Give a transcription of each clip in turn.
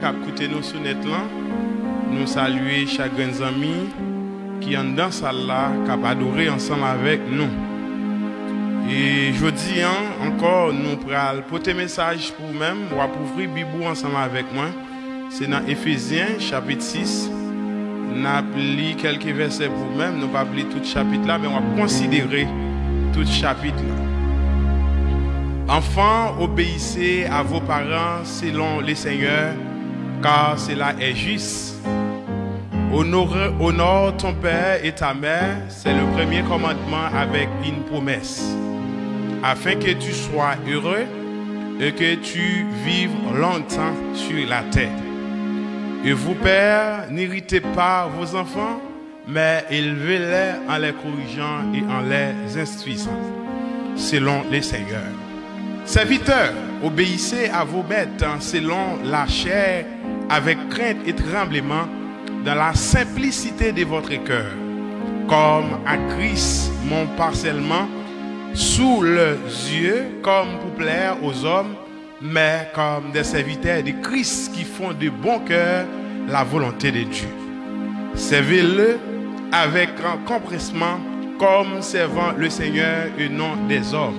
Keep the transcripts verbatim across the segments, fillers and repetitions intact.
qui écoutent nous sur net là. Nous saluons chaque ami qui est dans salle là, qui a adoré ensemble avec nous. Et je dis hein, encore, nous prenons porter message pour vous-même, ou à ouvrir Bible ensemble avec moi. C'est dans Éphésiens chapitre six. Nous avons lu quelques versets pour vous-même, nous n'avons pas lu tout le chapitre là, mais on va considérer tout le chapitre là. Enfants, obéissez à vos parents selon les seigneurs, car cela est juste. Honore, honore ton père et ta mère, c'est le premier commandement avec une promesse, afin que tu sois heureux et que tu vives longtemps sur la terre. Et vous, pères, n'irritez pas vos enfants, mais élevez-les en les corrigeant et en les instruisant, selon les seigneurs. Serviteurs, obéissez à vos maîtres selon la chair, avec crainte et tremblement, dans la simplicité de votre cœur, comme à Christ, mon parcellement, sous leurs yeux, comme pour plaire aux hommes, mais comme des serviteurs de Christ qui font de bon cœur la volonté de Dieu. Servez-le avec un compressement, comme servant le Seigneur et non des hommes.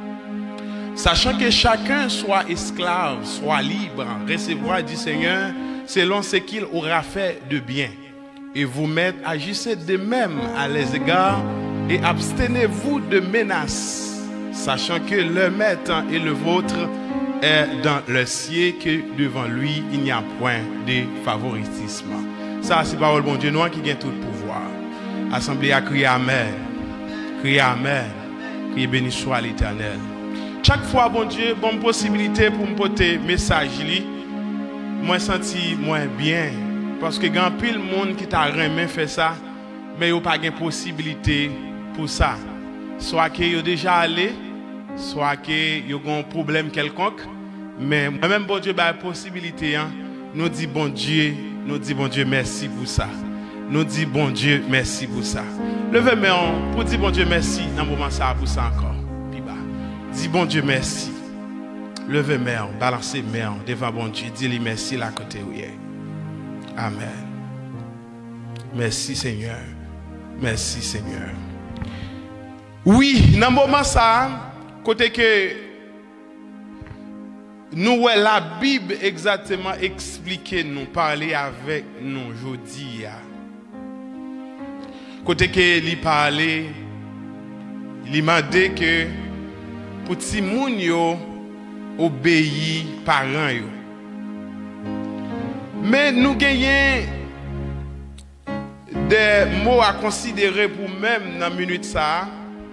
Sachant que chacun soit esclave, soit libre, recevra du Seigneur selon ce qu'il aura fait de bien. Et vous maîtres, agissez de même à les égards et abstenez-vous de menaces, sachant que le maître et le vôtre est dans le ciel, que devant lui il n'y a point de favoritisme. Ça c'est parole bon Dieu noir qui gagne tout le pouvoir. Assemblée a crié Amen. Crié Amen. Crié béni soit l'Éternel. Chaque fois, bon Dieu, bonne possibilité pour me porter message li. Moi senti moins bien parce que grand pile monde qui t'a remis fait ça, mais yo pas de possibilité pour ça. Soit que yo déjà allé, soit que yo gon problème quelconque, mais même bon Dieu ba possibilité hein. Nous dit bon Dieu, nous dit bon Dieu merci pour ça. Nous dit bon Dieu merci pour ça. Levez-moi pour dire bon Dieu merci dans moment ça pour ça encore. Dis bon Dieu merci. Levez main, balancez main devant bon Dieu. Dis-lui merci là côté où il est. Amen. Merci Seigneur. Merci Seigneur. Oui, dans le moment ça, côté que nous ouais la Bible exactement expliquer nous, parler avec nous aujourd'hui. Côté que lui parler, lui m'a dit que pour ti moun yo obéi parents yo. Mais nous gagnons des mots à considérer pour même dans minute ça.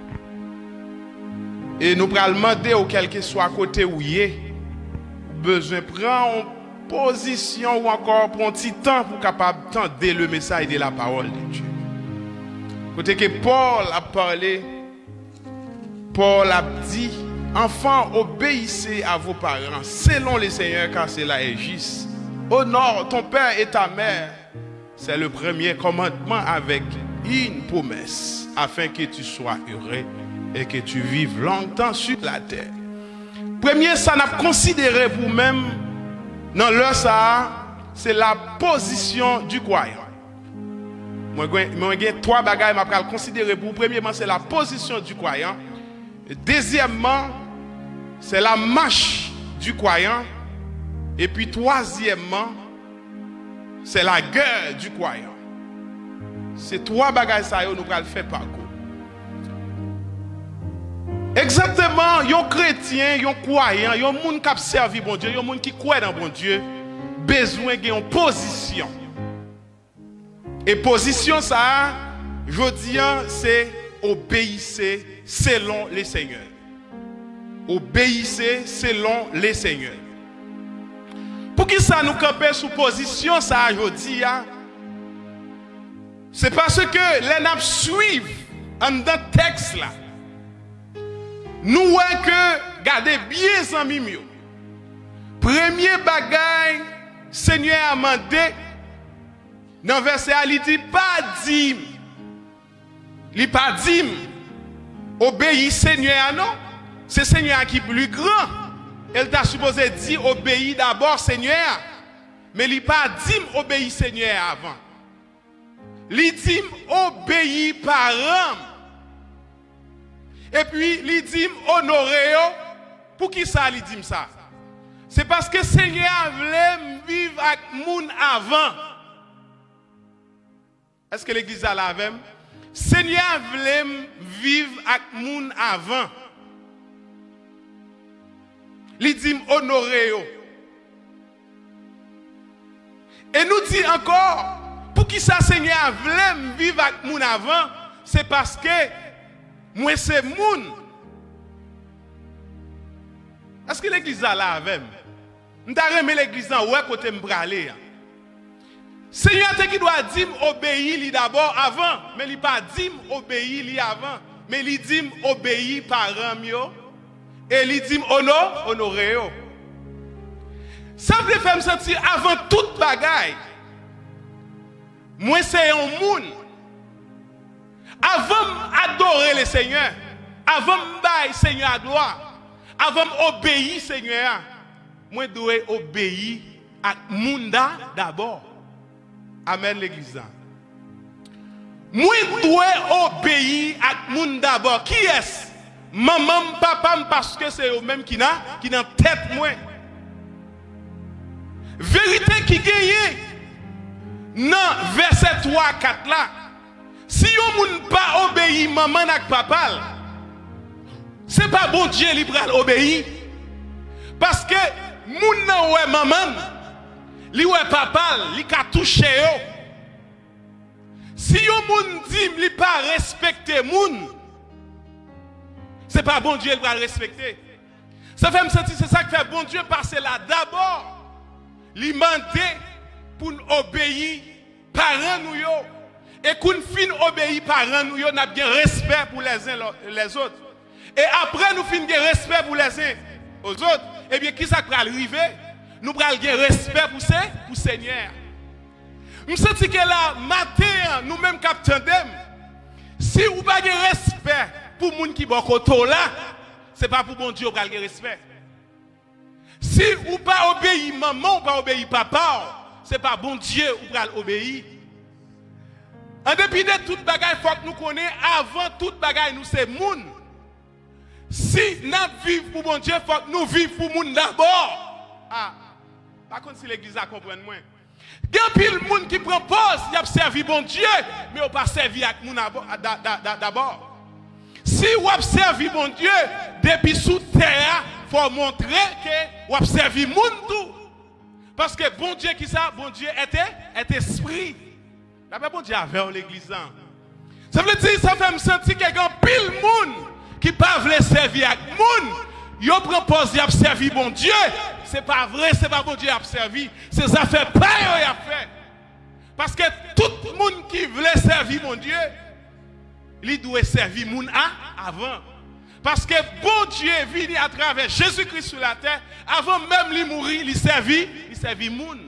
Et nous pral demander au quel que soit côté où y est besoin prendre position ou encore prendre un petit temps pour capable tendre le message de la parole de Dieu. Côté que Paul a parlé, Paul a dit, enfants, obéissez à vos parents selon les seigneurs, car cela est juste. Honore ton père et ta mère. C'est le premier commandement avec une promesse, afin que tu sois heureux et que tu vives longtemps sur la terre. Premier, ça n'a considéré pour même, dans leur ça, c'est la position du croyant. Moi, j'ai trois bagages que je vais considérer pour. Premièrement, c'est la position du croyant. Deuxièmement, c'est la marche du croyant. Et puis troisièmement, c'est la guerre du croyant. Ces trois bagages ça nous allons faire parcours. Exactement, un chrétien, un croyant, un monde qui servi bon Dieu, un monde qui croit dans bon Dieu, besoin d'une position. Et position ça, je dis, c'est obéissez selon les seigneurs. Obéissez selon les seigneurs. Pour qui ça nous camper sous position ça, je dis, c'est parce que les nappes suivent en dans le texte là. Nous voyons que, gardez bien ça, mimio. Premier bagaille, Seigneur a demandé, dans le verset, il dit pas dit, il pas dit, obéis Seigneur, non? C'est Seigneur qui est plus grand. Elle t'a supposé dire, obéis d'abord Seigneur. mais il pas dit obéir Seigneur avant. Il dit obéir parents. Et puis il dit honorer. Pour qui ça il dit ça? C'est parce que Seigneur voulait vivre avec moun avant. Est-ce que l'église a la même? Seigneur voulait vivre avec moun avant. Il dit honorer. Et nous dit encore, pour qui ça Seigneur voulait vivre avec moun avant, c'est parce que moi c'est moun. Est-ce que l'église a la même? Nous avons l'église en ouais côté m'bralé. Seigneur te qui doit dire obéir d'abord avant, mais il pas dit obéir avant, mais il dit obéir parents yo et il dit honor honorer yo. Ça veut faire me sentir avant toute bagaille. Moi c'est un monde. Avant adorer le Seigneur, avant bailler Seigneur à gloire, avant obéir Seigneur, moi dois obéir à monde d'abord. Amen l'église. Moi dois obéir à monde d'abord. Qui est-ce? Maman, papa, parce que c'est eux même qui n'a qui n'a tête moi. Vérité qui gagne. Non, verset trois quatre là. Si on ne pas obéir maman et papa, c'est pas bon Dieu qui va obéir. Parce que moun nan ouais maman, li ouais papa, li ka touché yo. Si yon moun dit li pas respecter moun, c'est pas bon Dieu qui va respecter. Ça fait me sentir c'est ça qui fait bon Dieu passer là d'abord. Li mandé pour obéir parents nous yo. Et qu'on fin obéir parents nous yo n'a bien respect pour les uns les autres. Et après nous fin bien respect pour les uns aux autres, et bien qui ça va arriver? Nous pral bien respect pour ces pour Seigneur. Je sens que là matin nous même captandem. Si vous pas bien respect pour moun qui bon côté là, c'est pas pour bon Dieu pral bien respect. Si vous pas obéir maman, ou pas obéir papa, c'est pas bon Dieu ou pral obéir. En dépit de toute bagaille, il faut que nous connaissions avant toute bagaille, nous c'est moun. Si nous vivons pour bon Dieu, il faut que nous vivions pour moun d'abord. Ah, par contre, si l'église a compris moins. Il y a pile de monde qui prend pause, il a servi bon Dieu, mais il n'a pas servi avec moun d'abord. Si vous avez servi bon Dieu, depuis sous terre, il faut montrer que vous avez servi moun tout. Parce que bon Dieu qui ça, bon Dieu était, était esprit. D'après bon Dieu avec l'église. Ça veut dire, ça fait me sentir qu'il y a pile de monde qui ne veut pas servir avec moun. Yo propose de servir bon Dieu. Ce n'est pas vrai, ce n'est pas bon Dieu qui a servi. C'est ça fait pas qu'il a fait. Parce que tout le monde qui voulait servir mon Dieu, il doit servir moun avant. Parce que bon Dieu vient à travers Jésus-Christ sur la terre, avant même lui mourir, il servit, il servit moun.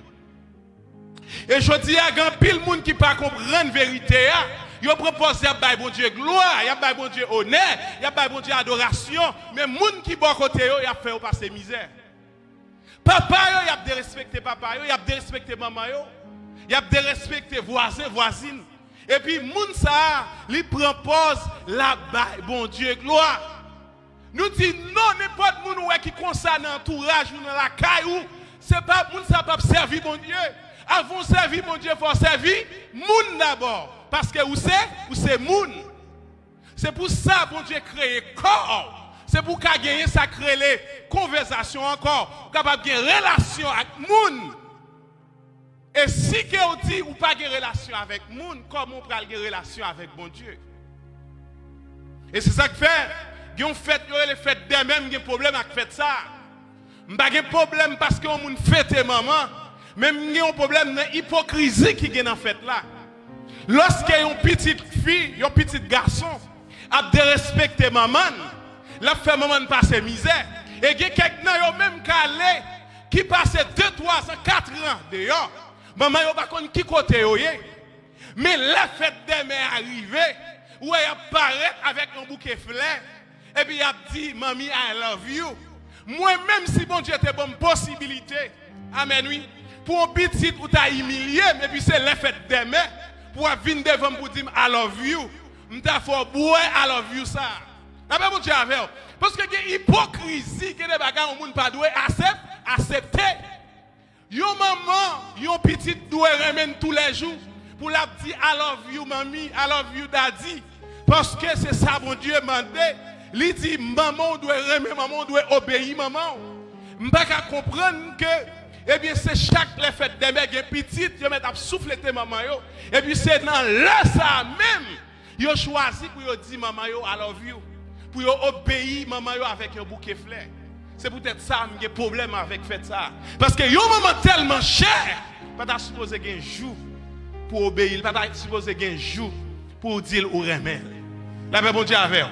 Et je dis à grand pile moun qui pas comprendre la vérité, il propose de bon Dieu gloire, il y a bon Dieu honneur, il y a bon Dieu adoration, mais moun qui bon côté il a fait passer misère. Papa il a de respecter papa, il a de respecter maman, il a de respecter voisins, voisines. Et puis moun ça, il propose la bon Dieu gloire. Nous disons non, n'importe moun qui concerne l'entourage ou dans la caille, c'est pas moun ça pas servir bon Dieu. Avant de servir mon Dieu, il faut servir moun d'abord. Parce que vous savez, vous c'est moun. C'est pour ça que bon Dieu crée corps. C'est pour qu'il gagne ça crée les conversations encore. Capable de gagner relation avec moun. Et si vous dit ou pas de relation avec moun, comment on peut gagner relation avec bon Dieu? Et c'est ça que fait. Ils ont fait les fêtes d'eux-mêmes, ils ont un problème avec fait ça. Ils n'ont pas de problème parce qu'on moun fête maman. Même il y a un problème de l'hypocrisie qui est dans fait là. Lorsqu'il y a une petite fille, un petit garçon, a de respecter maman, la fait maman passer misère. Et il y a quelqu'un même qui passe deux, trois ans, quatre ans dehors. Maman n'a pas qui côté est. Mais la fête des mères arrivée, où elle apparaît avec un bouquet de fleurs, et puis il a dit, Mamie, I love you. Moi-même, si bon Dieu était bonne possibilité, amen, oui. pour un petit ou t'as humilié, mais puis c'est l'effet d'aimer pour venir devant pour dire I love you. M'ta faut boire I love you ça. N'a pas mon Dieu avec. Parce que il y a hypocrisie que des bagages au monde pas doué accepter, accepter. Yon maman, yon petit doit remettre tous les jours pour la dire I love you mamie, I love you daddy. Parce que c'est ça mon Dieu mandé. Il dit maman doit remettre, maman doit obéir maman. M'pas qu'à comprendre que eh bien c'est chaque les fêtes des mères petit, yo met à souffler maman yo. Et puis c'est dans là ça même, yo choisi pour yo dire maman yo I love you. Pour yo obéir maman yo avec un bouquet fleurs. C'est peut-être ça qui a problème avec fait ça. Parce que yo maman tellement cher, pas ta supposé un jour pour obéir, pas ta supposé un jour pour dire ou remettre. La paix bon Dieu avec.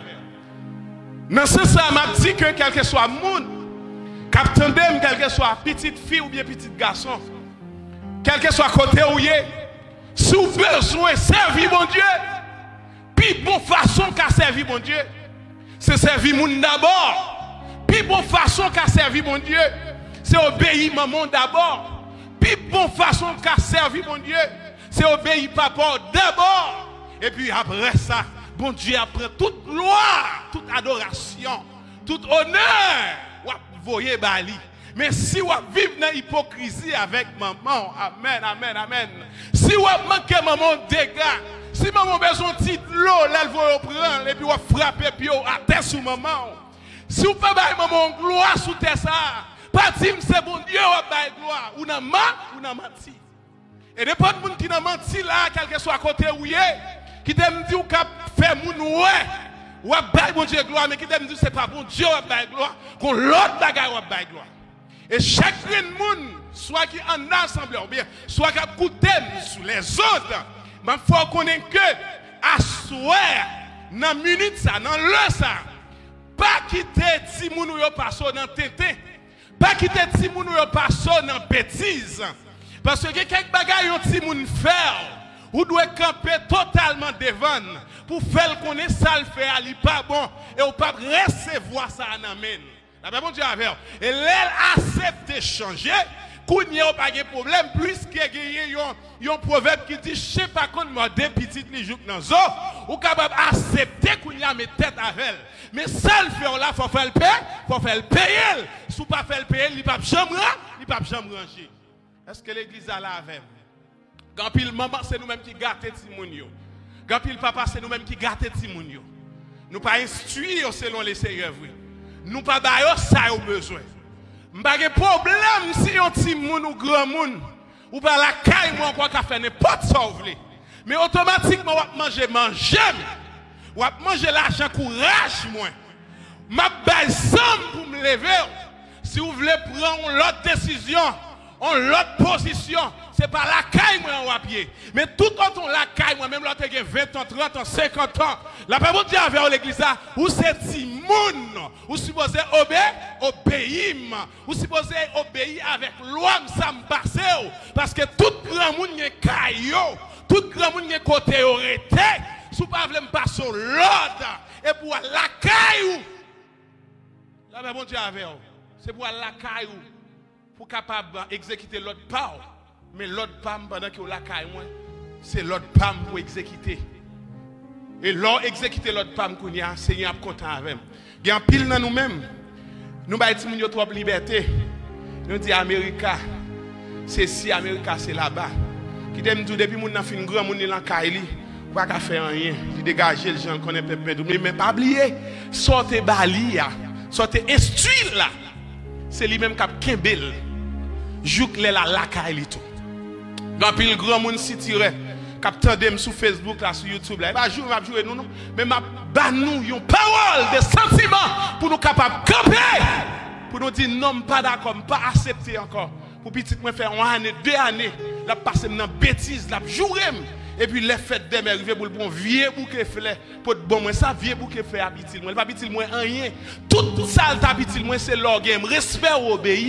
Dans ce sens, m'a dit que quel que soit monde, captain dem, quel que soit petite fille ou bien petit garçon, quel que soit côté où y est, si vous avez besoin de servir mon Dieu, puis bonne façon qu'a servi mon Dieu, c'est servir mon d'abord. Puis bonne façon qu'a servi mon Dieu, c'est obéir maman d'abord. Puis bonne façon qu'a servi mon Dieu, c'est obéir papa d'abord. Et puis après ça, bon Dieu après toute gloire, toute adoration, tout honneur, vous voyez bali. Mais si vous vivez dans l'hypocrisie avec maman, amen, amen, amen. Si vous manquez maman dégâts, si maman besoin de l'eau, elle va prendre et puis vous frapper puis vous à terre sur maman. Si vous pas bailler maman gloire sous terre ça, pas dire c'est bon Dieu ou bailler gloire, ou n'a ma ou n'a menti. Et n'importe monde qui n'a menti là, quel que soit côté où il est, qui t'aime dire ou cap faire moun ouais, ou bailler bon Dieu gloire, mais qui t'aime dire c'est pas bon Dieu ou bailler gloire, qu'on l'autre bagaille ou bailler gloire. Et chaque monde, soit qui en assemblée ou bien, soit qui a coûté sous les autres, mais il faut connaître que à soir, dans minute ça, dans l'heure ça, pas quitter Timoun ou yo passo dans tété, pas quitter Timoun ou yo passo dans bêtise. Parce que quelques bagages yon Timoun faire, ou doit camper totalement devant pour faire connaître ça le fait, ali pas bon et ou pas recevoir ça en amène. La bon Dieu avec. Et elle accepte de changer. Qu'on n'y a pas de problème, puisque il y a un proverbe qui dit, je ne sais pas quand moi deux petites les jouent dans zo, ou capable d'accepter qu'on y a mes têtes avec elle. Mais ça le fait là, il faut faire le payer, il faut faire le payer. Si vous ne pas faire le payer, il ne peut pas jamais, il ne peut pas jamais ranger. Est-ce que l'église a là avec vous? Quand pile maman, c'est nous-mêmes qui gâtons Timounio. Quand pile papa, c'est nous-mêmes qui gâtons Timounio. Nous pas instruire selon les seigneurs. Nous pas d'ailleurs ça au besoin. M'pa de problème si on petit moun ou grand moun ou pas la caille moi encore qu'a faire n'importe ça ou vle. Mais automatiquement on va manger manger. On va manger l'argent courage moi. M'a bail somme pour me lever. Si vous voulez prendre l'autre décision, on l'autre position, c'est pas la caille moi on va pied. Mais tout quand on la caille moi même l'autre qui a vingt ans, trente ans, cinquante ans, la parole dit avec l'église là, ou c'est Timoun, ou supposé obéir, obéir, ou supposé obéir avec loi ça me passe parce que tout grand monde est caillou, tout grand monde est côté arrêté, si pas veut me passer l'ordre et pour la caillou. La parole dit avec c'est pour la caillou. Pour capable d'exécuter l'autre part, mais l'autre pam pendant que la caille moi, c'est l'autre pam pour exécuter. Et l'autre exécuter l'autre pam qu'on y a, Seigneur content avec. Il y a un pile dans nous-mêmes. Nous ba dit nous trop liberté. Nous dit America, c'est si America c'est là-bas. Qui t'aime tout depuis mon nan fin grand moun dans caille li, pas qu'à faire rien. Il dégager les gens connaît pépé mais pas oublier, sortez bali ya, sortez instruire là. C'est lui-même qui a kembel. Jouk le la laka li tout. Dans pile grand monde si tire capteur dem sur Facebook là sur YouTube là, pas jouer m'a jouer nous non, mais m'a ba nous une parole de sentiment pour nous capable camper. Pour nous dire non pas d'accord, pas accepter encore. Pour petit moi faire une année, deux années, la passer dans bêtise, la jouer. Et puis les fêtes dem arriver pour le bon vieux bouquet fleur pour bon moi ça vieux bouquet fleur habituel moi pas habituel moi rien tout ça habituel moi c'est l'orgueil respect ou obéir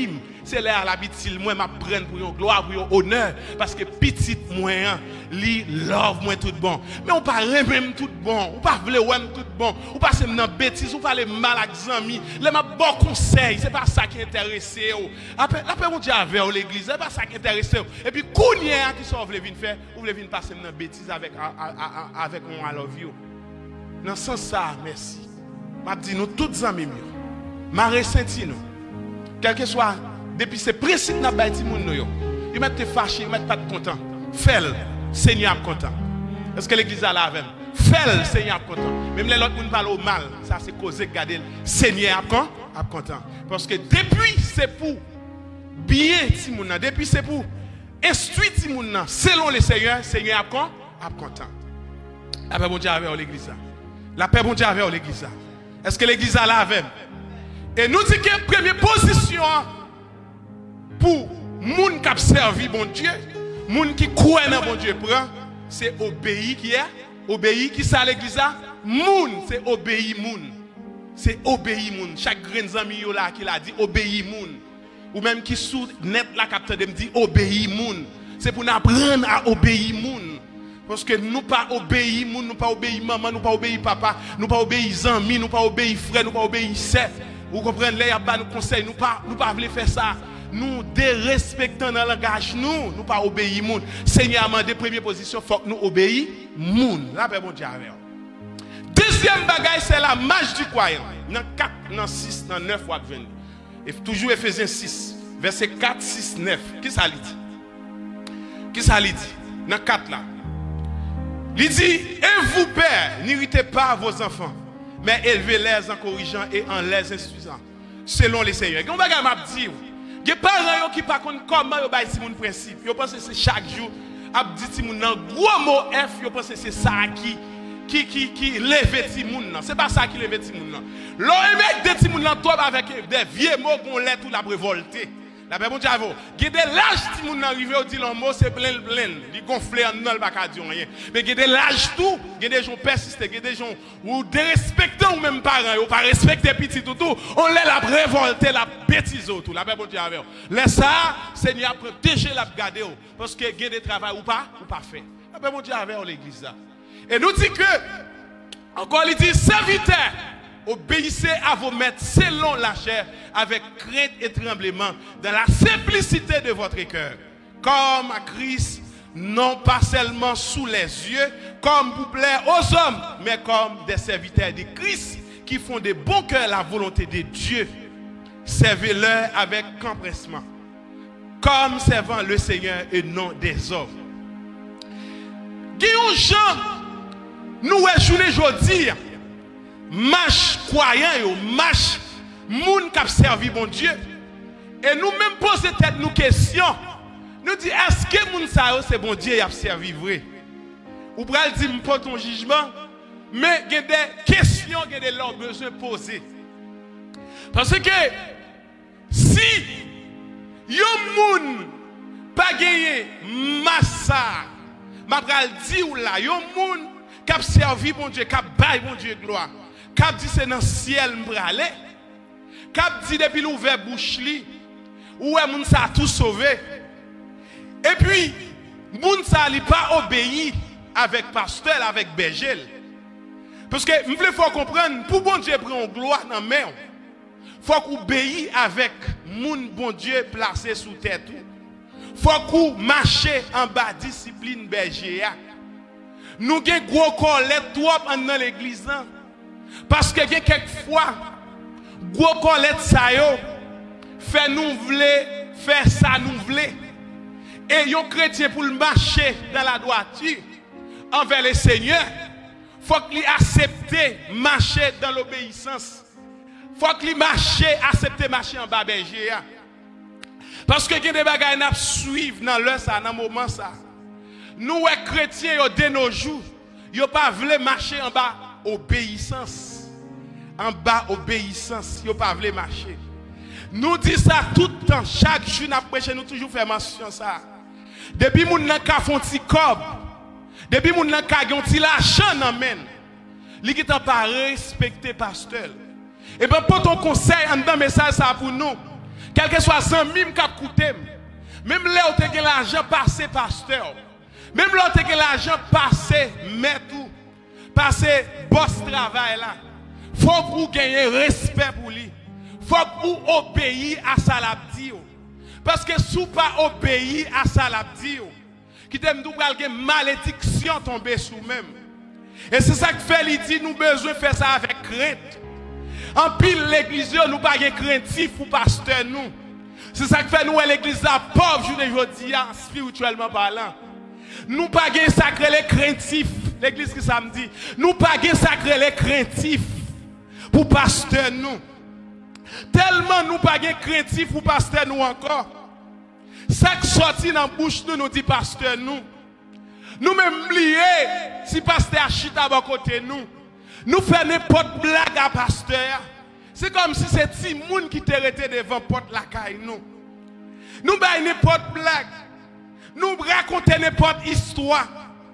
c'est là à l'habitude moi m'a prendre pour une gloire, pour un honneur parce que petit moyen li love moi tout bon. Mais on pas même tout bon, on pas vle ouais tout bon. On pas c'est dans bêtise, on pas les mal avec amis. Les m'a bon conseil, c'est pas ça qui intéresse ou. Après après mon Dieu avec l'église, c'est pas ça qui intéresse ou. Et puis kounya qui sont vle venir faire, ou vle venir passer dans bêtise avec avec on I love you. Dans ce sens ça, merci. M'a dit nous tous amis mieux. M'a ressenti nous. Quel que soit depuis ces principes n'a pas été moun yo. Ils mettent fâché, ils mettent pas content. Fais-le, Seigneur est content. Est-ce que l'église a la avec? Fais-le, Seigneur est content. Même les autres moun parlent au mal, ça c'est causé garder Seigneur est content. Parce que depuis c'est pour bien ti moun nan, depuis c'est pour instruire ti moun nan selon le Seigneur, Seigneur est content. La paix bon Dieu avec l'église. La paix bon Dieu avec l'église. Est-ce que l'église a la avec? Et nous disons que la première position pour les gens qui servi bon Dieu, les gens qui croient dans bon Dieu, c'est obéir qui est. Obéir qui ça l'église a? Moun, c'est obéir moun. C'est obéir moun. Chaque grand ami là qui l'a dit obéir moun. Ou même qui sous net la capteur de me dit obéir moun. C'est pour nous apprendre à obéir moun. Parce que nous pas obéir moun, nous pas obéir maman, nous pas obéir papa, nous pas obéir amis, nous pas obéir frère, nous pas obéir sœur. Vous comprenez, les yaba nous conseillent, nous pas nous pas voulons faire ça. Nous dérespectons dans le langage nous, nous pas obéir moun. Seigneur m'a de première position, faut que nous obéir moun. La paix bon Dieu avec. Deuxième bagaille c'est la marche du croyant. Dans quatre, dans six, dans neuf ou vingt. Et toujours Ephésiens six, verset quatre, six, neuf. Qui ça dit? Qui ça dit? Dans quatre là. Il dit, et vous pères, n'irritez pas vos enfants, mais élevez-les en corrigeant et en les instruisant, selon les seigneurs. Il y a un bagage m'a dit, il y a des parents qui ne savent pas comment ils baillent mon principe. Ils pensent que c'est chaque jour, ils disent que c'est gros mot F, ils pensent que c'est ça qui qui qui qui lève ti moun nan. C'est pas ça qui lève ti moun nan. L'on met des ti moun nan top avec des vieux mots qu'on l'a tout la révolté. La paix bon Dieu avou. Gade l'âge ti moun nan arrivé ou dit l'on mot c'est plein plein. Il gonflé en non pas ka di rien. Mais gade l'âge tout, gade des gens persistent, gade des gens ou dérespectant ou même parents, ou pas respecter petit tout tout, on l'a la révolté, la bêtise tout. La paix bon Dieu avou. Laisse ça, Seigneur protéger la garder parce que gade travail ou pas ou pas fait. La paix bon Dieu avou l'église là. Et nous dit que, encore il dit, serviteurs, obéissez à vos maîtres selon la chair, avec crainte et tremblement, dans la simplicité de votre cœur, comme à Christ, non pas seulement sous les yeux, comme pour plaire aux hommes, mais comme des serviteurs de Christ, qui font de bon cœur la volonté de Dieu. Servez-leur avec empressement, comme servant le Seigneur et non des hommes. Guillaume Jean, nous journée aujourd'hui, marche croyant, marche moun qui servi bon Dieu. Et nous même poser tête nous question. Nous dit est-ce que moun sa c'est bon Dieu qui a servi vrai? Ou pral dire pas ton jugement, mais il y a des questions que des leurs besoin poser. Parce que si yon moun pas gagné massa, m'a pral dire ou là yon moun qui a servi bon Dieu, qui a baillé bon Dieu gloire, qui a dit c'est dans le ciel m'bralé, qui a dit depuis l'ouvert bouche li, ou est moun sa tout sauvé. Et puis moun sa li pas obéi avec pasteur, avec berger. Parce que m'vle faut comprendre pour bon Dieu prendre gloire dans main. Faut qu'on obéisse avec moun bon Dieu placé sous tête. Faut qu'on marche en bas discipline berger. Nous avons gros colette trop dans l'église. Parce que quelquefois, gros colette ça yo, fait nous vle, faire ça nous vle. Et yon chrétien pour le marcher dans la droiture envers le Seigneur, faut qu'il accepte marcher dans l'obéissance. Faut qu'il marche, accepte marcher en bas berger. Parce que il y a des bagages à suivre dans l'heure ça, dans le moment ça. Nous, les chrétiens, de nos jours, ils ne pas voulu marcher en bas obéissance. En bas obéissance, ils ne pas voulu marcher. Nous disons ça tout le temps, chaque jour, nous prêchons, nous toujours faisons mention ça. Depuis que nous avons fait un petit cob, depuis que nous avons fait un petit l'argent dans main, nous n'avons pas respecté pasteur. Et bien, pour ton conseil, un message ça pour nous, Quel que soit un mime qui a coûté. Même là où tu as l'argent passé pasteur. Même là où tu as l'argent passé maître. Passé boss travail là. Faut que vous gagner respect pour lui. Faut que vous obéissez à ça l'a dit. Parce que si vous pas obéir à ça l'a dit, qui t'aime nous une malédiction tomber sous même. Et c'est ça que fait il dit nous besoin faire ça avec crainte. En pile l'église nous pas craintif pour pasteur nous. C'est ça que fait nous l'église la pauvre journée aujourd'hui spirituellement parlant. Nous pas gain sacré les craintifs, l'église qui samedi. Nous pas gain sacré les craintifs pour pasteur nous. Tellement nous pas gain craintifs pour pasteur nous encore. Ça qui sorti dans bouche nous nous dit pasteur nous. Nous même liés si pasteur chita à côté nous. Nous faisons n'importe blague à pasteur. C'est comme si c'est petit monde qui t'est resté devant porte la caille nous. Nous baillons n'importe blague. Nous racontons n'importe histoire.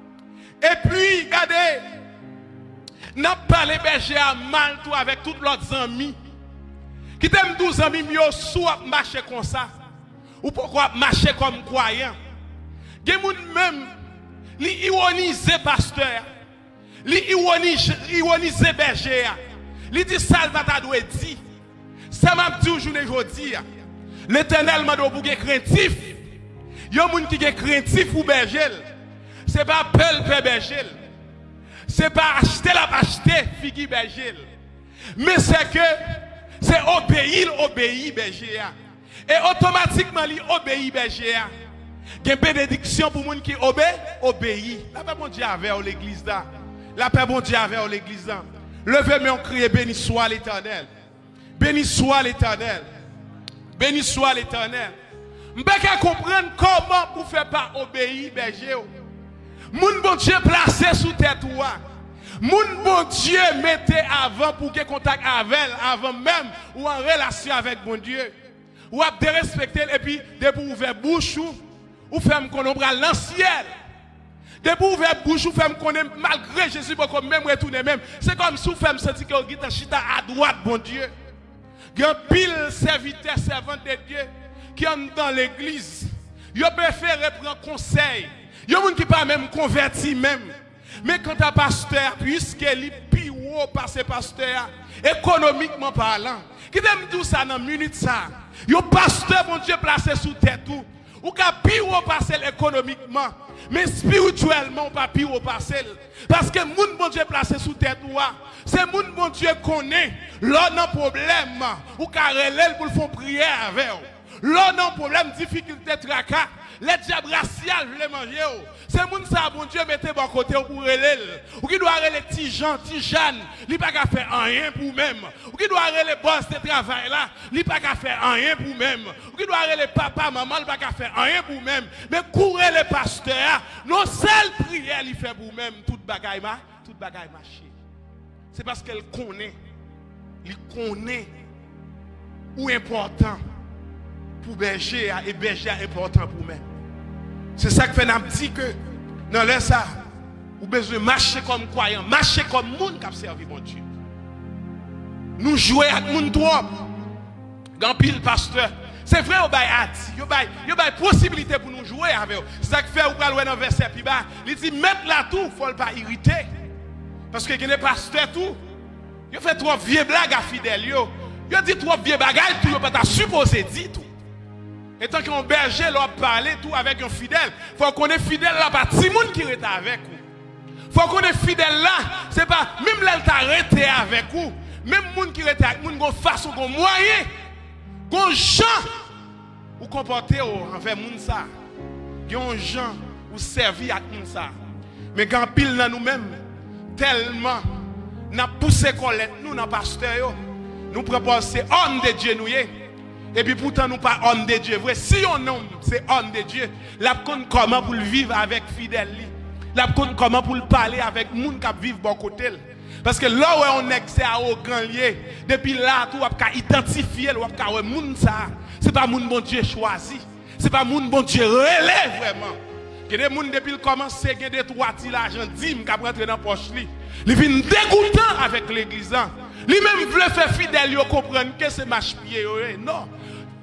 Et puis, regardez, nous parlons berger à mal tout avec tous leurs amis. Qui t'aiment douze amis mieux soit marcher comme ça. Ou pourquoi marcher comme croyant. Il y a des gens même qui ironisent pasteur. Li ironise berger. Li dit ça va ta doit dire. Ça m'a dit aujourd'hui aujourd'hui. L'Éternel m'a dit pour craintif. Yo moun qui est craintif ou berger. C'est pas pel pe berger. C'est pas acheter la acheter figi berger. Mais c'est que c'est obéir obéir berger. Et automatiquement li obéir berger. Il y a une bénédiction pour moun qui obéit obéit. La paix mon Dieu avec l'église là. La paix bon Dieu avec l'église là. Levez-moi, on crie, béni soit l'Éternel. Béni soit l'Éternel. Béni soit l'Éternel. Je ne peux pas comprendre comment vous ne faites pas obéir, berger. Moun bon Dieu placé sous tête. Moun bon Dieu mettez avant pour qu'il contact avec elle, avant même ou en relation avec bon Dieu. Ou à de respecter et puis de pour ouvrir bouche ou faire qu'on ombre dans le ciel. De pour ouvrir bouche ou faire qu'on est malgré Jésus pour même retourner même. C'est comme si vous faites sentir que vous êtes chita à droite bon Dieu. Il y a pile serviteur servant de Dieu qui sont dans l'église. Ils préfèrent prendre conseil. Il y a des gens qui ne sont pas même convertis même. Mais quand un pasteur, puisqu'il est plus haut par ses pasteurs, économiquement parlant, qui aime tout ça dans une minute ça. Il y a un pasteur, mon Dieu, placé sous tête tout. Ou qui a plus haut passé économiquement. Mais spirituellement, on pas plus haut passé. Parce que moun bon Dieu placé sous tête ou c'est moun bon Dieu connaît. L'on a problème ou carrelel pour faire prière avec. L'on a problème difficulté tracas. Les diables raciales veulent manger. C'est moun ça bon Dieu mettez bon côté pour relel. Ou qui doit aller petit Jean, petit Jeanne, li pas qu'à faire rien pour même. Ou qui doit aller boss de travail là, li pas qu'à faire rien pour même. Ou qui doit aller papa, maman, li pas qu'à faire rien pour même. Mais courir les pasteurs, nos seules prières li fait pour même toute bagaille ma, toute bagaille marché. C'est parce qu'elle connaît, il connaît où important pour berger et berger important pour même. C'est ça que fait n'a dit que dans l'air ça, vous besoin marcher comme croyant, marcher comme monde qui a servi mon Dieu. Nous jouons avec monde trop. Grand pile pasteur. C'est vrai au bail a dit, yo bail, yo bail possibilité pour nous jouer avec. C'est ça que fait ou pas dans verset puis bas, il dit mettre là tout, faut pas irriter. Parce que les pasteurs tout, yo fait trop vieux blagues à fidèles yo. Yo dit trop vieux bagages tout yo pas ta supposé dire tout. Et tant qu'un berger leur parler tout avec un fidèle, il faut qu'on est fidèle là, pas tout le monde qui est avec vous. Il faut qu'on est fidèle là, c'est pas même là qui arrêté avec vous, même les gens qui est avec vous, une façon, un moyen, un gens ou comporter envers les gens ça. Un gens ou servir avec les gens ça. Mais quand pile dans nous-mêmes, tellement, nous avons poussé colette, nous, dans le pasteur, nous proposons homme de Dieu nous. Et puis pourtant nous pas homme de Dieu. Vrai, si on homme, c'est homme de Dieu. La connaît comment pour le vivre avec fidèle. La connaît comment pour le parler avec moun qui vivent bon côté. Parce que là où on est c'est à au grand lieu, depuis là tout on peut identifier, on peut ouais moun ça. C'est pas moun bon Dieu choisi. C'est pas moun bon Dieu relève vraiment. Que des moun depuis le commence c'est des trois ti l'argent dîme qui rentrer dans poche li. Il vient dégoûtant avec l'église. Lui-même veut faire fidèle, il comprendre que c'est marche pied. Non.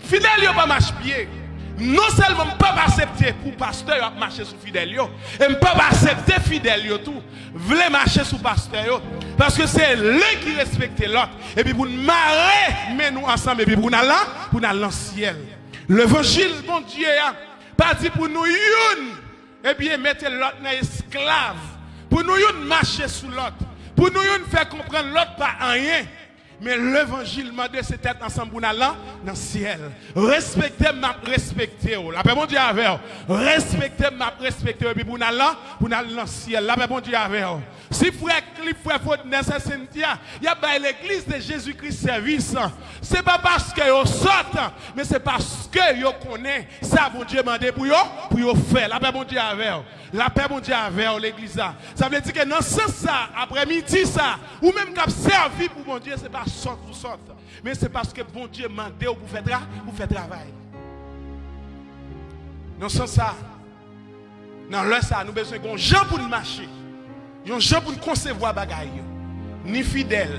Fidèle yo pas marche pied. Non seulement je ne peux pas accepter pour pasteur marcher sous fidèle yo, et je ne peux pas accepter fidèle yo tout, voulez marcher sous pasteur yo, parce que c'est lui qui respecte l'autre. Et puis pour nous marrer, mais nous ensemble, et puis pour nous aller, pour nous aller dans le ciel. L'évangile, bon Dieu, pas dit pour nous une, et bien mettre l'autre dans esclave, pour nous une marcher sous l'autre, pour nous une faire comprendre l'autre pas rien. Mais l'évangile m'a dit c'est être ensemble pour nous aller dans le ciel. Respectez m'a respecter. La paix bon Dieu avec. Respectez m'a respecter. Et puis pour nous aller pour nous aller dans le ciel. La paix bon Dieu avec. Si frère Cliff, frère Faudness, Cynthia, il y a l'église de Jésus-Christ service. Ce n'est pas parce que vous sortez, mais c'est parce que vous connaissez ça, bon Dieu m'a dit pour vous, pour vous faire. La paix bon Dieu avec. La paix bon Dieu avec l'église. Ça veut dire que dans ce sens, après-midi, ça, ou même qu'à servir pour bon Dieu, ce n'est pas sorte pour sorte. Mais c'est parce que bon Dieu m'a dit pour faire travail. Dans ce sens, dans le ça, nous avons besoin d'un gens pour nous marcher. Yon gens pour concevoir bagaille, ni fidèle,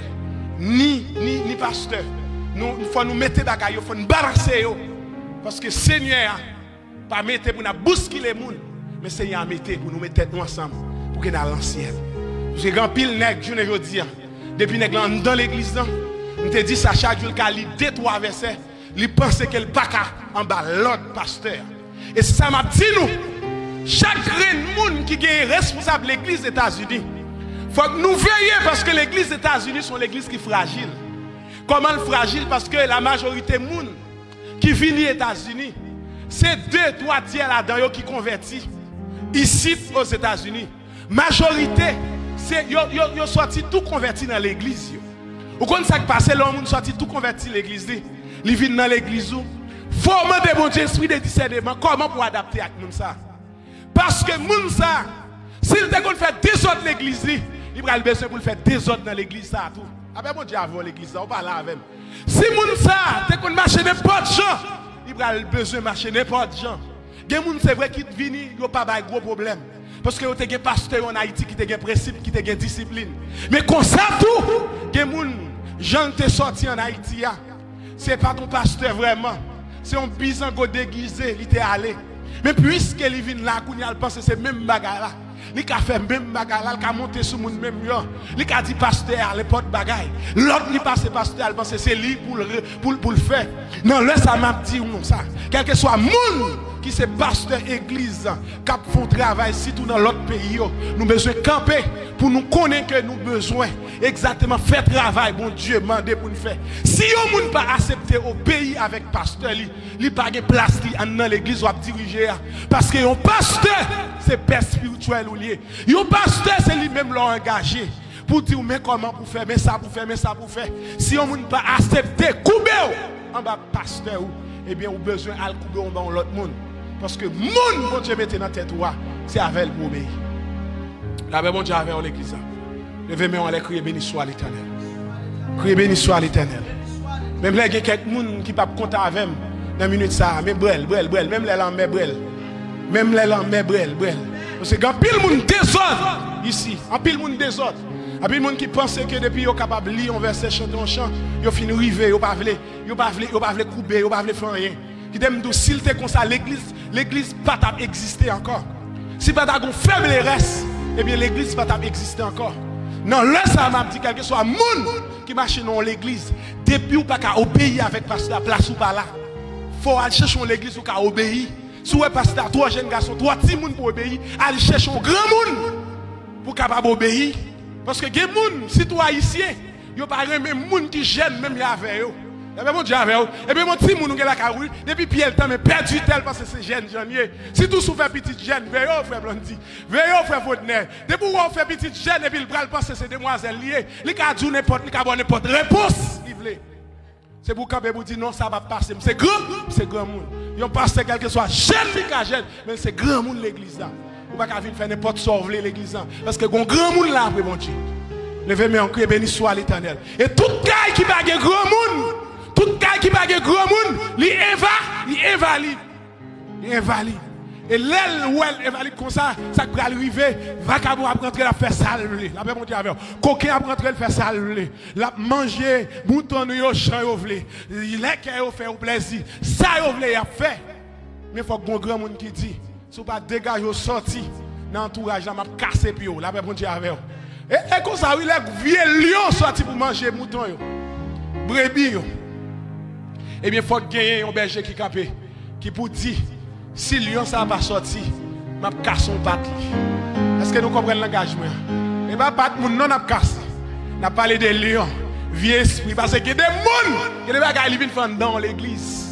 ni ni ni pasteur. Nous il faut nous mettre bagaille, il faut nous balancer parce que Seigneur pas mettre pour nous bousculer les gens, mais Seigneur mettre pour nous mettre nous ensemble pour que nous allions dans le ciel. Parce que grand pile nèg je ne dire depuis nèg dans l'église là, on te dit ça chaque jour qu'il lit deux trois versets, il pense qu'elle pas en bas l'autre pasteur. Et ça m'a dit nous chaque monde qui est responsable de l'église des États-Unis, il faut que nous veillions parce que l'église des États-Unis sont l'église qui est fragile. Comment elle est fragile? Parce que la majorité des gens qui viennent aux États-Unis, c'est deux, trois tiers là-dedans qui convertis ici aux États-Unis. Majorité, c'est ils sont sortis tout convertis dans l'église. Vous connaissez ce qui passe? L'homme est sorti tout converti dans l'église. Ils viennent dans l'église. Former des bons esprits de discernement. Comment pour adapter à nous ça? Parce que moun ça, s'il te fait désordre l'église, il a besoin pour faire désordre dans l'église ça tout. Après mon Dieu avant l'église ça, on parle avec. Si moun ça, te qu'on marcher n'importe gens, il a besoin de marcher n'importe gens. Gen moun c'est vrai qui vini, yo pas ba gros problème. Parce que yo te gen pasteur en Haïti qui te gen principe, qui te gen discipline. Mais comme ça tout, gen moun Jean te sorti en Haïti ya. C'est pas ton pasteur vraiment. C'est un bizango déguisé, il était allé. Mais puisque il vient là, il pense que c'est même bagarre là. Il a fait même bagarre là, il a monté sur le même yo. Il a dit pasteur, les potes bagaille. L'autre il passe pasteur, il pense que c'est lui pour pour pour le faire. Non, là ça m'a dit non ça. Quel que soit monde qui c'est pasteur église qui font travail surtout dans l'autre pays, nous besoin camper pour nous connaître que nous besoin exactement faire travail bon Dieu mandé pour nous faire. Si on monde pas accepter au pays avec pasteur li, li pas de place dans l'église ou à diriger parce que un pasteur c'est père spirituel ou lié. Un pasteur c'est lui-même l'ont engagé pour dire mais comment pour faire mais ça pour faire mais ça pour faire. Si on monde pas accepter couper en bas pasteur eh bien on besoin à couper en bas l'autre monde. Parce que mon bon Dieu mette dans tête toi, c'est avec le obéir. La bon Dieu avec l'église. Levez-moi on les crier béni soit l'Éternel. Crier béni soit l'Éternel. Même là il y a quelques monde qui pas content avec dans minute ça, mais brel brel brel, même les là mais brel. Même les là mais brel brel. Parce que quand pile monde désordre ici, en pile monde désordre. A pile monde qui pense que depuis yo capable lire un verset chanter un chant, yo fin river, yo pas vle, yo pas vle, yo pas vle couper, yo pas vle faire rien. Qui t'aime d'où s'il te comme ça l'église l'église pas t'a exister encore. Si pas t'a gon faible reste, eh bien l'église pas t'a exister encore. Non, là ça m'a dit quelque soit monde qui marche dans l'église depuis ou pas qu'à obéir avec pasteur place ou pas là. Faut aller chercher l'église ou qu'à obéir. Si ouais pasteur trois jeunes garçons, trois petits monde pour obéir, aller chercher un grand monde pour capable obéir parce que gen monde si toi haïtien, yo pas même monde qui gêne même avec eux. Et bien mon Dieu avec eux. Et bien mon petit moun qui est là carré depuis Pierre temps mais perdu tel parce que c'est jeune janvier. Si tout souffre petit jeune, veille frère Blondie. Veille frère Faudness. Depuis on fait petit jeune et puis il pral penser c'est demoiselle lié. Il ka dou n'importe, il ka bon n'importe réponse, il veut. C'est pour camper pour dire non ça va passer. C'est grand, c'est grand monde. Yon pasteur quel que soit jeune li ka jeune, mais c'est grand monde l'église là. Ou pas ka venir faire n'importe sauver l'église là parce que gon grand monde là après mon Dieu. Levez-moi en cri béni soit l'Éternel. Et tout gars qui pas grand monde tout gars qui pas grand monde, il invalide, il invalide. Il invalide. Et l'aile où elle évalue comme ça, ça peut arriver, vagabond a rentrer la faire saler. La paix mon Dieu avec. Coquin a rentrer le faire saler. La manger, mouton yo champ yo vle. Les qui yo fait au plaisir. Ça yo vle a fait. Mais faut que grand monde qui dit, si pas dégager au sorti dans l'entourage là m'a casser pio. La paix mon Dieu avec. Et, et comme ça, oui, les vieux lions sortis pour manger mouton yo. Brebis yo. Eh bien, il faut gagner un berger qui campé, qui pour dire, si lion ça va sorti, m'a casse son patte. Est-ce que nous comprenons l'engagement? Et pas pas moun non n'a cassé. N'a parlé de lion, vieux esprit parce que des monde, il y a des bagages qui viennent faire dans l'église.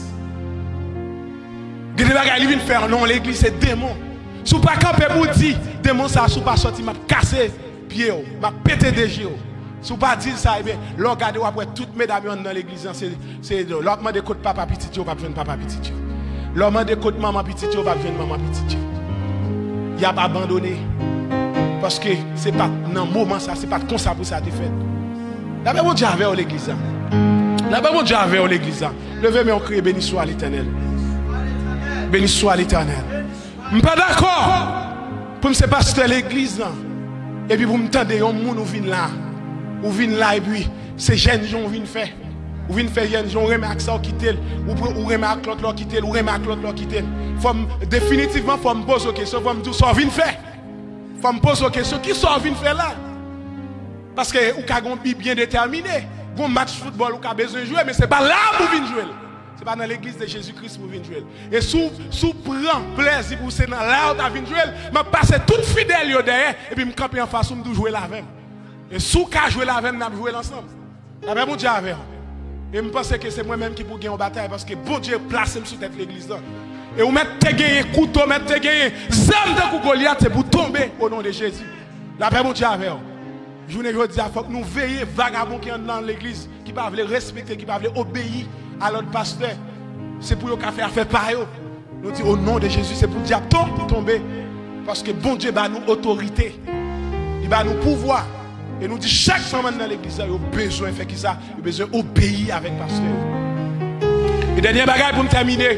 Il y a des bagages qui viennent faire dans l'église, c'est démon. Si pas camper pour dire, démon ça sous pas sorti, m'a cassé pied, m'a pété des yeux. Si vous ne pas dire ça, eh bien, regardez après toutes mesdames dans l'église, c'est l'homme de côté papa petit, vous ne pas besoin papa petit. L'homme de côté maman petit, vous ne pas besoin maman petit. Il n'y a pas abandonné. Parce que ce n'est pas dans le moment, ce n'est pas comme ça pour ça de fait. La même Dieu avec l'église. La même Dieu avec l'église. Levez-moi en cri, béni soit l'Éternel. Béni soit l'Éternel. Je ne suis pas d'accord pour me pasteur l'église. Et puis pour me tendre, un monde qui vient là. Ou vient là et puis ces jeunes gens viennent faire. Ou viennent faire jeunes gens remarquent ça quitter ou remarquent l'autre quitter ou remarquent l'autre quitter. Faut définitivement faut me poser une question, faut me dire ça vient faire. Faut me poser une question, qui ça vient faire là? Parce que ou ka gon bien déterminé, gon match football ou ka besoin jouer mais c'est pas là pour venir jouer. C'est pas dans l'église de Jésus-Christ pour venir jouer. Et sous sous prend plaisir pour c'est dans là où tu venir jouer, m'a passer toute fidèle yo derrière et puis me camper en face ou me jouer là avec. Et si vous avez joué la veine, nous jouer ensemble. La même bon Dieu avec. Et je pense que c'est moi-même qui pour gagner en bataille parce que bon Dieu place sous tête l'église là. Et vous mettez gagner couteau, mettez gagner zam de Goliath c'est pour tomber au nom de Jésus. La paix bon Dieu avec. Je vous dis il faut que nous veillions vagabonds qui sont dans l'église qui ne peuvent respecter, qui ne peuvent obéir à notre pasteur. C'est pour eux qui faire faire pareil. Nous disons au nom de Jésus, c'est pour le diable tomber parce que bon Dieu a nous autorité. Il va nous pouvoir. Et nous dit chaque semaine dans l'église, il a besoin de faire ça, il a besoin d'obéir avec le pasteur. Et dernier bagage pour me terminer.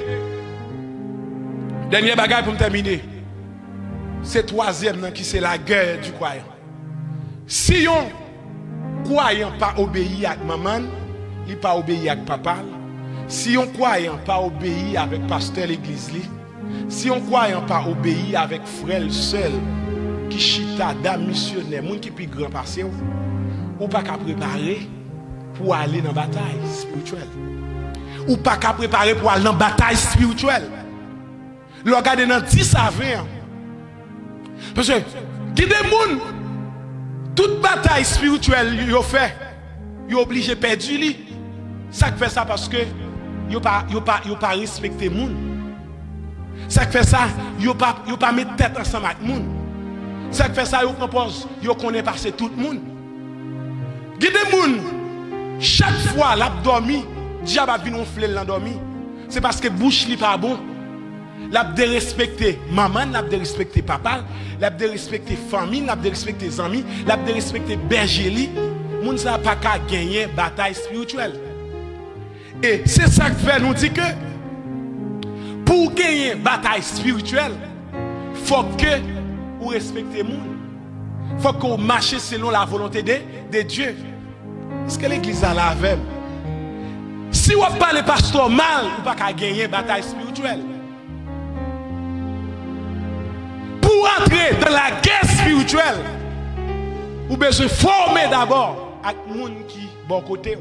Dernier bagage pour me terminer. C'est troisième qui c'est la guerre du croyant. Si un croyant pas obéi avec maman, il pas obéi avec papa. Si un croyant pas obéi avec pasteur l'église, si un croyant pas obéi avec frère seul, qui chita dame missionnaire, moun qui plus grand passé ou pas qu'à préparer pour aller dans la bataille spirituelle. Ou pas qu'à préparer pour aller dans la bataille spirituelle. Le regardez dans dix à vingt. Parce que qui des moun toute bataille spirituelle yo fait, yo obligé perdre lui. Ça fait ça parce que yo pas yo pas yo pas respecter moun. Ça fait ça, yo pas yo pas mettre tête ensemble avec moun. Ça fait ça, yo propose, yo connaît passer tout le monde. Gide moun, chaque fois l'a dormi, diable a venu enfler l'endormi. C'est parce que bouche li pas bon. L'a de respecter maman, l'a de respecter papa, l'a de respecter famille, l'a de respecter amis, l'a de respecter berger li. Moun ça pas qu'à gagner bataille spirituelle. Et c'est ça que fait nous dit que pour gagner bataille spirituelle, faut que vous respectez les gens. Il faut que vous marchiez selon la volonté de, de Dieu. Est-ce que l'église a la veille? Si vous parlez pasteur mal, vous ne pouvez pas gagner une bataille spirituelle. Pour entrer dans la guerre spirituelle, vous devez se former d'abord avec les gens qui sont bon côté.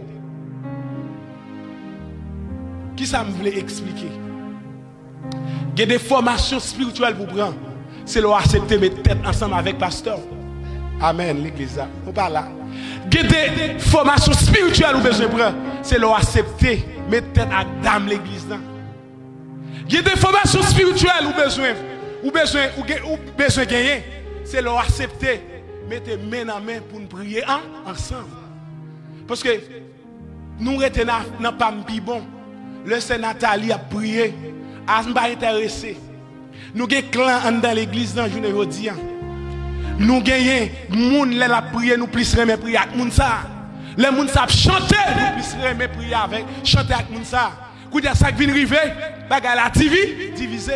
Qui ça me voulait expliquer? Il y a des formations spirituelles pour prendre. C'est leur accepter mettre tête ensemble avec le pasteur. Amen, l'église. On parle là. Il y a des formations spirituelles où besoin de prendre. C'est leur accepter mettre tête avec dame l'église. Il y a des formations spirituelles où besoin ou besoin ou besoin de gagner. C'est leur accepter mettre main en main pour nous prier ensemble. Parce que nous retenons dans pas bon. Le Seigneur Nathalie a prié. À ne pas intéressé. Nous avons un clan dans l'église dans la journée aujourd'hui. Nous avons des gens qui ont prié, nous plus remettre prier avec les gens. Les gens qui ont chanté, nous plus remettre prier avec chanter avec les gens. Quand ça vient arriver, la T V divisé.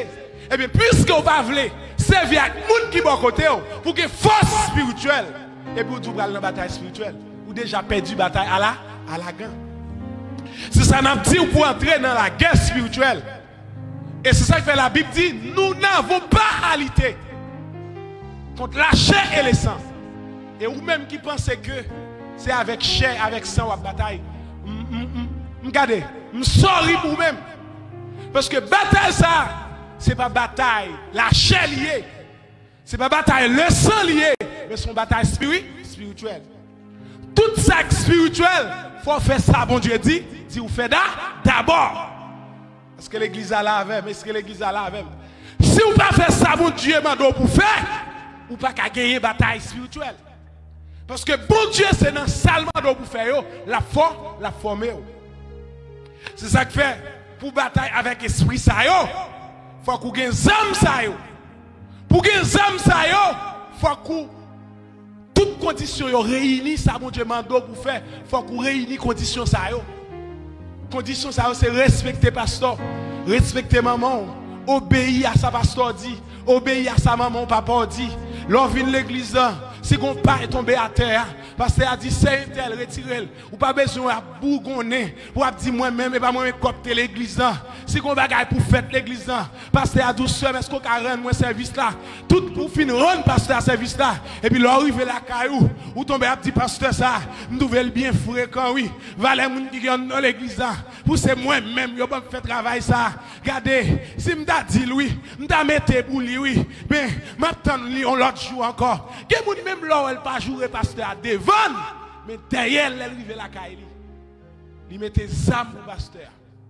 Eh bien, puisque vous ne voulez pas servir avec les gens qui sont à côté, pour que force spirituelle, et puis vous allez dans la bataille spirituelle. Vous avez déjà perdu la bataille à la, à la guerre. C'est ça qu'on dit pour entrer dans la guerre spirituelle. Et c'est ça que fait la Bible dit, nous n'avons pas à lutter contre la chair et le sang. Et vous-même qui pensez que c'est avec chair, avec sang ou bataille, regardez, je suis sorry pour vous-même. Parce que bataille ça, ce n'est pas bataille, la chair liée. Ce n'est pas bataille, le sang lié, mais c'est une bataille spirituelle. Tout ça spirituel, il faut faire ça, bon Dieu dit, si vous faites d'abord. Est-ce que l'église a là avec? Est-ce que l'église a là avec? Si vous ne pas faire ça, bon Dieu m'a pour faire, vous ne pouvez pas gagner une bataille spirituelle. Parce que bon Dieu, c'est dans salement pour faire la foi, la former. C'est ça que fait pour bataille avec l'esprit ça il faut qu'on gagne zam ça. Pour gagner zam ça il faut qu'on toutes conditions réunies ça bon Dieu m'a pour faire, faut qu'on réunisse conditions ça yo. Condition ça c'est respecter pasteur, respecter maman, obéir à sa pasteur dit, obéir à sa maman papa dit. L'on vient l'église si on pas tomber à terre, pasteur a dit c'est un tel retirez, ou pas besoin à bougonner pour dire moi-même et pas moi-même copter l'église. Si on bagaille pour faire l'église, pasteur a douceur, est-ce qu'on rendre moi service là? Tout pour finir rendre pasteur service là. Et puis l'arriver la caillou, ou tomber à petit pasteur ça, nouvelle bien fréquent oui. Valait moun qui dans l'église pour c'est moi-même yo pas faire travail ça. Regardez, si m'ta dit lui, m'ta mettre pour lui oui, ben m'attend lui on l'autre jour encore. Gen moun même là elle pas jouer pasteur devant, mais derrière elle arrive la caillou. Il mettait zam pour pasteur.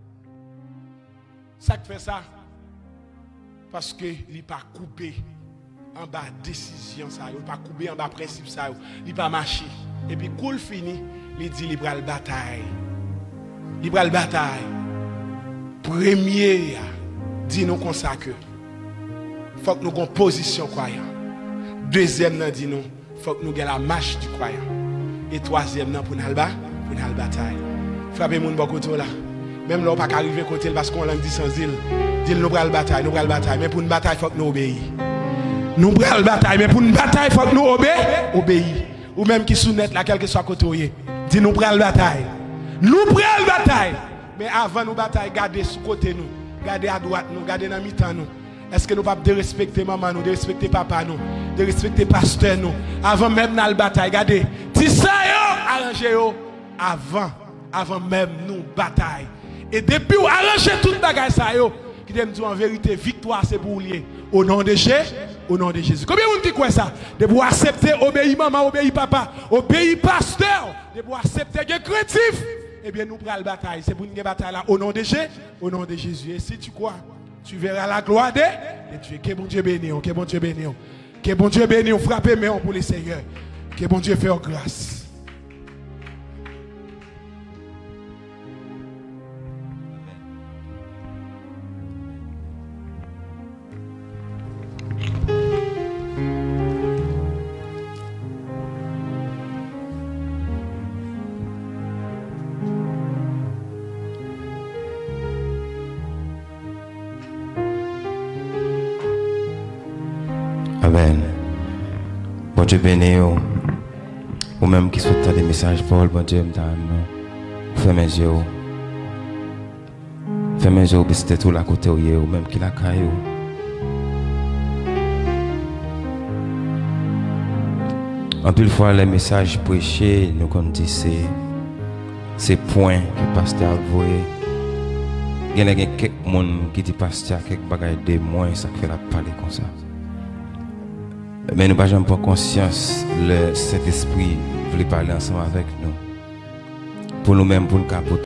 Ça fait ça parce que il n'est pas coupé en bas décision ça, il n'est pas coupé en bas principe ça, il n'est pas marché. Et puis quand il finit, il dit il va la bataille. Il va la bataille. Premier, dit nous comme ça que faut que nous ayons une position croyant. Deuxième, dit nous faut que nous ayons la marche du croyant. Et troisième, pour nous la bataille. Frappez mon bon côté là. Même là, on ne peut pas arriver à côté parce qu'on l'a dit sans île. Dit nous prenons la bataille, nous prenons la bataille. Mais pour une bataille, il faut que nous obéissions. Nous prenons la bataille, mais pour une bataille, il faut que nous obéissions. Ou même qui sous net là, quel que soit côté. Dit nous prenons la bataille. Nous prenons la bataille. Mais avant nous bataille, gardez sous côté nous. Gardez à droite nous, gardez dans mi-temps nous. Est-ce que nous ne pouvons pas respecter maman nous, de respecter papa nous, de respecter pasteur nous. Avant même dans la bataille, gardez. Si ça yo, arrangez yo. Avant, avant même nous bataille. Et depuis vous arrangez tout le bagage ça yo, qui me dit en vérité victoire c'est pour lier au nom de Jésus, au nom de Jésus. Combien de monde qui croit ça? De vous accepter obéir maman, obéir papa, obéir pasteur, de vous accepter que créatif. Eh bien nous prenons la bataille, c'est pour une bataille là au nom de Jésus, au nom de Jésus. Et si tu crois, tu verras la gloire de Dieu. Que bon Dieu bénisse, que bon Dieu bénisse. Que bon Dieu bénisse, frappez mes pour les seigneurs. Que bon Dieu fasse grâce. Amen. Bon Dieu béni, ou même qui souhaite des messages pour bon Dieu, fermez mes yeux. Fermez mes yeux, c'est tout la côté ou même qui la caille. En plus fois les messages prêchés, nous comme dit c'est ces points que le pasteur a voué. Il y a quelques monde qui dit pasteur quelques bagages de moins ça fait la parler comme ça. Mais nous n'avons pas conscience le Saint-Esprit voulait parler ensemble avec nous. Pour nous-mêmes, pour nous capoter.